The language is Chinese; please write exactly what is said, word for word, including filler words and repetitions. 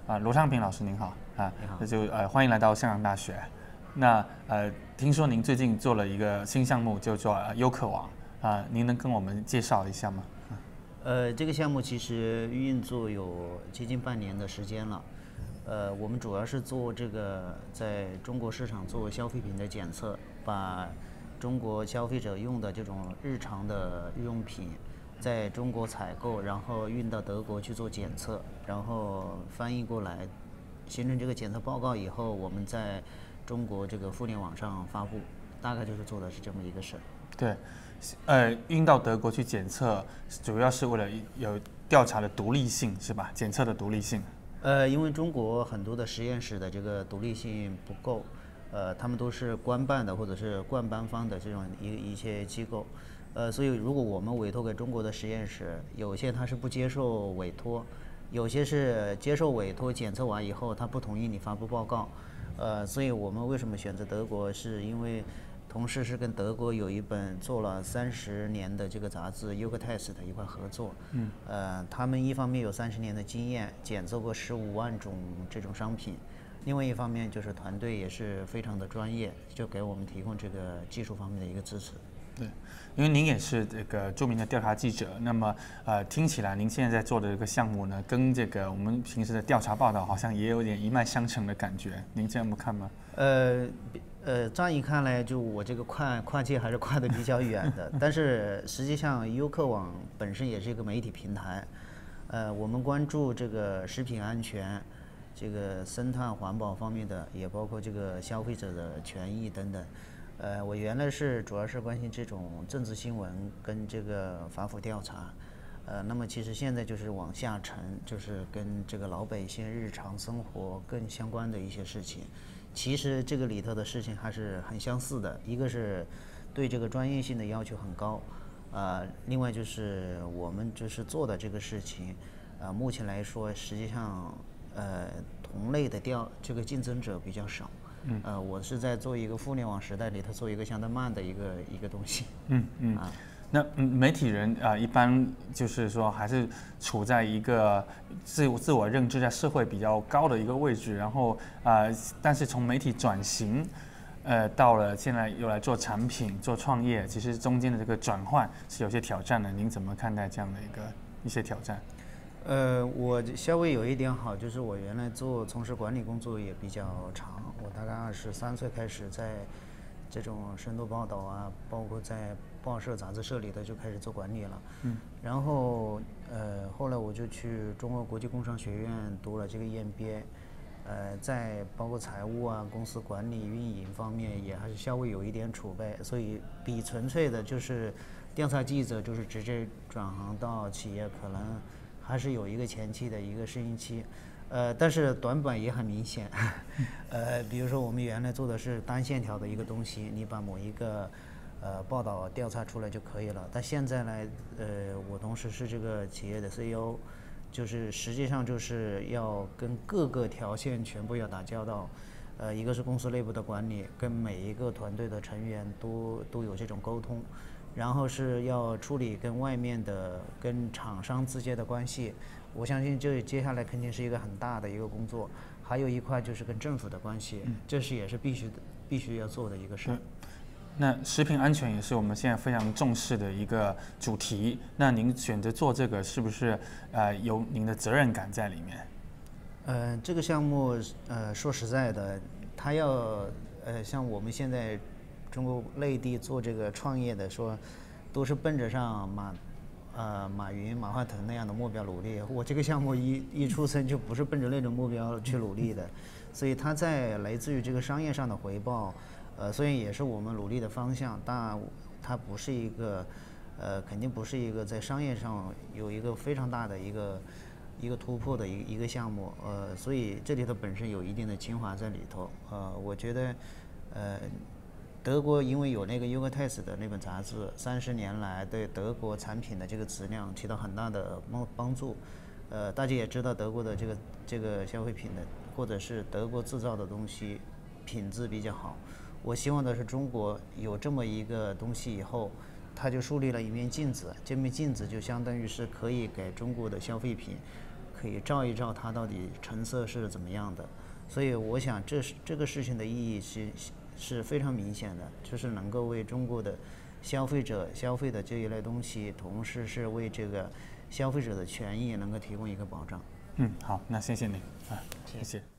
啊，罗昌平老师您好啊， 你好， 那就呃欢迎来到香港大学。那呃，听说您最近做了一个新项目，叫做呃优客网啊，您能跟我们介绍一下吗？ 呃，这个项目其实运作有接近半年的时间了。呃，我们主要是做这个在中国市场做消费品的检测，把中国消费者用的这种日常的日用品，在中国采购，然后运到德国去做检测，然后翻译过来，形成这个检测报告以后，我们在中国这个互联网上发布，大概就是做的是这么一个事儿。 对，呃，运到德国去检测，主要是为了有调查的独立性，是吧？检测的独立性。 呃，因为中国很多的实验室的这个独立性不够，呃，他们都是官办的或者是冠班方的这种一一些机构，呃，所以如果我们委托给中国的实验室，有些他是不接受委托，有些是接受委托，检测完以后他不同意你发布报告，呃，所以我们为什么选择德国，是因为同时是跟德国有一本做了三十年的这个杂志《Dreamcatchers》一块合作，嗯，呃，他们一方面有三十年的经验，检测过十五万种这种商品，另外一方面就是团队也是非常的专业，就给我们提供这个技术方面的一个支持。 对，因为您也是这个著名的调查记者，那么呃，听起来您现在在做的这个项目呢，跟这个我们平时的调查报道好像也有点一脉相承的感觉，您这样看吗？ 呃。呃，乍一看来，就我这个跨跨界还是跨得比较远的，但是实际上优客网本身也是一个媒体平台，呃，我们关注这个食品安全、这个生态环保方面的，也包括这个消费者的权益等等。呃，我原来是主要是关心这种政治新闻跟这个反腐调查，呃，那么其实现在就是往下沉，就是跟这个老百姓日常生活更相关的一些事情。其实这个里头的事情还是很相似的，一个是对这个专业性的要求很高，呃，另外就是我们就是做的这个事情，呃，目前来说实际上呃同类的调这个竞争者比较少，嗯，呃，我是在做一个互联网时代里头做一个相当慢的一个一个东西， 嗯嗯啊。那媒体人啊、呃，一般就是说还是处在一个自自我认知在社会比较高的一个位置，然后啊、呃，但是从媒体转型，呃，到了现在又来做产品、做创业，其实中间的这个转换是有些挑战的。您怎么看待这样的一个一些挑战？ 呃，我稍微有一点好，就是我原来做从事管理工作也比较长，我大概二十三岁开始在这种深度报道啊，包括在报社、杂志社里头就开始做管理了。嗯。然后呃，后来我就去中国国际工商学院读了这个 E M B A， 呃，在包括财务啊、公司管理、运营方面也还是稍微有一点储备，所以比纯粹的就是调查记者，就是直接转行到企业，可能还是有一个前期的一个适应期。呃，但是短板也很明显，呃，比如说我们原来做的是单线条的一个东西，你把某一个呃报道调查出来就可以了。但现在呢，呃，我同时是这个企业的 C E O， 就是实际上就是要跟各个条线全部要打交道，呃，一个是公司内部的管理，跟每一个团队的成员都都有这种沟通，然后是要处理跟外面的跟厂商之间的关系。我相信这接下来肯定是一个很大的一个工作，还有一块就是跟政府的关系，嗯、这是也是必须的、必须要做的一个事。 那食品安全也是我们现在非常重视的一个主题。那您选择做这个，是不是呃有您的责任感在里面？ 呃，这个项目呃说实在的，它要呃像我们现在中国内地做这个创业的说，都是奔着上马。呃，马云、马化腾那样的目标努力，我这个项目一一出生就不是奔着那种目标去努力的，所以它在来自于这个商业上的回报，呃，虽然也是我们努力的方向，但它不是一个，呃，肯定不是一个在商业上有一个非常大的一个一个突破的一一个项目，呃，所以这里头本身有一定的情怀在里头，呃，我觉得，呃。德国因为有那个 Dreamcatchers 的那本杂志，三十年来对德国产品的这个质量起到很大的帮帮助。呃，大家也知道德国的这个这个消费品的，或者是德国制造的东西，品质比较好。我希望的是中国有这么一个东西以后，它就树立了一面镜子，这面镜子就相当于是可以给中国的消费品， 可以照一照它到底成色是怎么样的。所以我想这是这个事情的意义是是非常明显的，就是能够为中国的消费者消费的这一类东西，同时是为这个消费者的权益能够提供一个保障。 嗯，好，那谢谢你啊，谢谢。